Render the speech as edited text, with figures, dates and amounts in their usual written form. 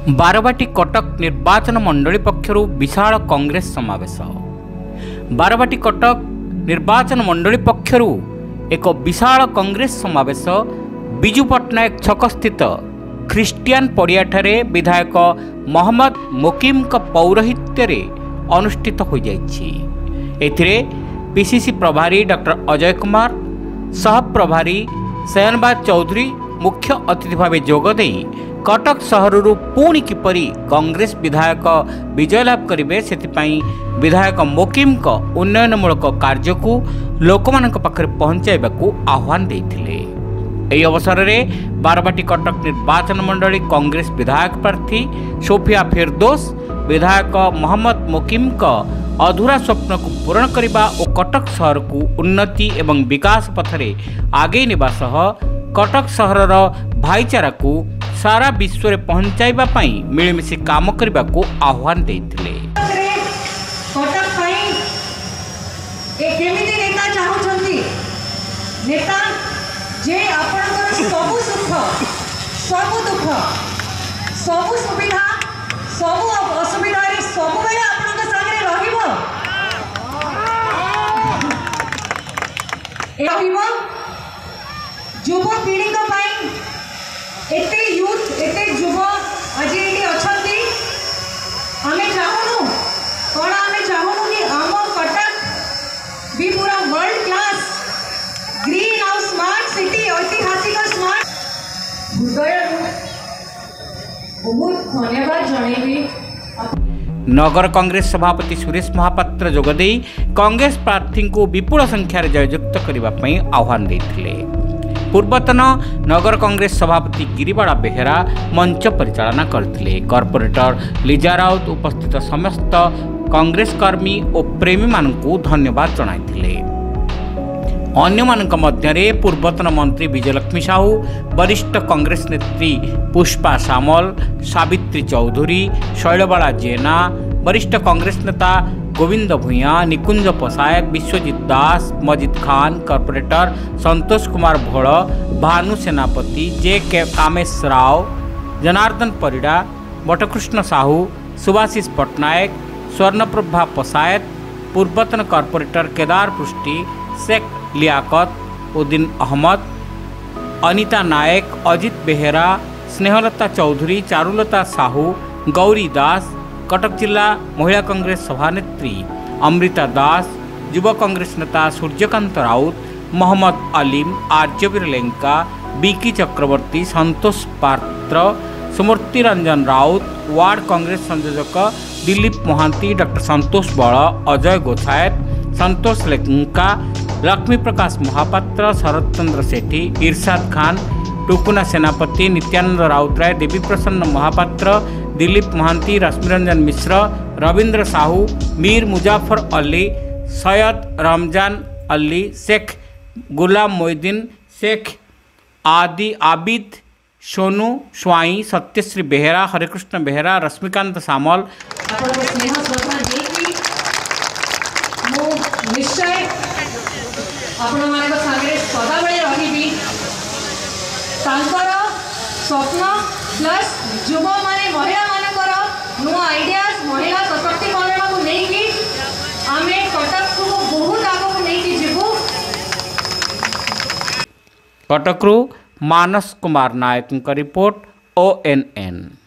बारवाटी कटक निर्वाचन मंडली पक्षर विशाल कांग्रेस समावेश। बारवाटी कटक निर्वाचन मंडली पक्षर एक विशाल कांग्रेस समावेश बिजू पट्टनायक छक स्थित ख्रिस्टियान पड़ियाठारे विधायक मोहम्मद मोकिम पौरोहित्य अनुष्ठित हो जाइए। पीसीसी प्रभारी डॉक्टर अजय कुमार, सह प्रभारी शयनबाज चौधरी मुख्य अतिथि भाव जोगदे कटक सहर पुणी किपरि कांग्रेस विधायक विजय लाभ करेंगे से विधायक मोकिम उन्नयनमूलक कार्य को लोक पाखे पहुंचाइबा आह्वान देते। यह अवसर में बारवाटी कटक निर्वाचन मंडली कांग्रेस विधायक प्रार्थी सोफिया फिरदोस विधायक मोहम्मद मोकिम अधूरा स्वप्न को पूरण करने और कटक सहर को उन्नति एवं विकास पथरे आगे नेबा सह कटक सहर भाईचारा को सारा विश्व में पहुंचाइबा पई मिलमिशि काम करने को आह्वान देते। नेता जे आपनकर सबु सुख सबु दुख सबु सुविधा सबु असुविधा रे सबु बेले आपनकर संगे रहिबो रहिबो युवा पीढ़ी को पाई एते यूथ एते युवा आज एटी अछंती हमें चाहनु कोन हमें चाहनु कि हम कटक भी पूरा वर्ल्ड क्लास ग्रीन और स्मार्ट सिटी ऐतिहासिक स्मार्ट हृदय बहुत धन्यवाद जनइबी। नगर कांग्रेस सभापति सुरेश महापात्र जोगदे कांग्रेस प्रार्थी को विपुल संख्यार जययुक्त करने आह्वान देते। पूर्वतन नगर कांग्रेस सभापति गिरिबाड़ा बेहेरा मंच परिचालना करते। कॉर्पोरेटर लीजा राउत उपस्थित समस्त कांग्रेस कर्मी और प्रेमी मानू धन्यवाद जणाइथिले। अन्य मानक मध्यरे पूर्वतन मंत्री विजयलक्ष्मी साहू, वरिष्ठ कांग्रेस नेत्री पुष्पा सामल, सावित्री चौधरी, शैलबाला जेना, वरिष्ठ कांग्रेस नेता गोविंद भूया, निकुंज पसायत, विश्वजीत दास, मजिद खान, कॉर्पोरेटर संतोष कुमार भोल, भानु सेनापति, जे के कामेश राव, जनार्दन परिड़ा, बटकृष्ण साहू, सुभाषिष पट्टनायक, स्वर्णप्रभा पसायत, पूर्वतन कॉर्पोरेटर केदार पृष्टि, शेख लियाकत उद्दीन अहमद, अनिता नायक, अजित बेहेरा, स्नेहलता चौधरी, चारुलता साहू, गौरी दास, कटक जिला महिला कांग्रेस सभानेत्री अमृता दास, युवा कांग्रेस नेता सूर्यकांत राउत, मोहम्मद अलीम, आर्यवीर लेंका, बीकी चक्रवर्ती, संतोष पात्र, सुमूर्ति रंजन राउत, वार्ड कांग्रेस संयोजक दिलीप महांती, डॉक्टर संतोष बल, अजय गोसायत, संतोष लेंका, लक्ष्मी प्रकाश महापात्र, शरद चंद्र सेठी, इरशाद खान, टुकुना सेनापति, नित्यानंद राउतराय, देवी प्रसन्न महापात्र, दिलीप महांती, रश्मिरंजन मिश्र, रविंद्र साहू, मीर मुजाफर अली, सैयद रमजान अली, शेख गुलाम मोइदीन, शेख आदि आबिद, सोनू स्वाई, सत्यश्री बेहेरा, हरिकृष्ण बेहेरा, रश्मिकांत सामल निश्चय आपण मानक संगे सदा बेले रहिबी। स्वप्न प्लस युवा माने महिला मानकर नुआ आइडियाज महिला सशक्तिकरण को लेकिन आमे कटक को बहुत आगो लेकिन जीवु। कटकरू मानस कुमार नायक रिपोर्ट ONN।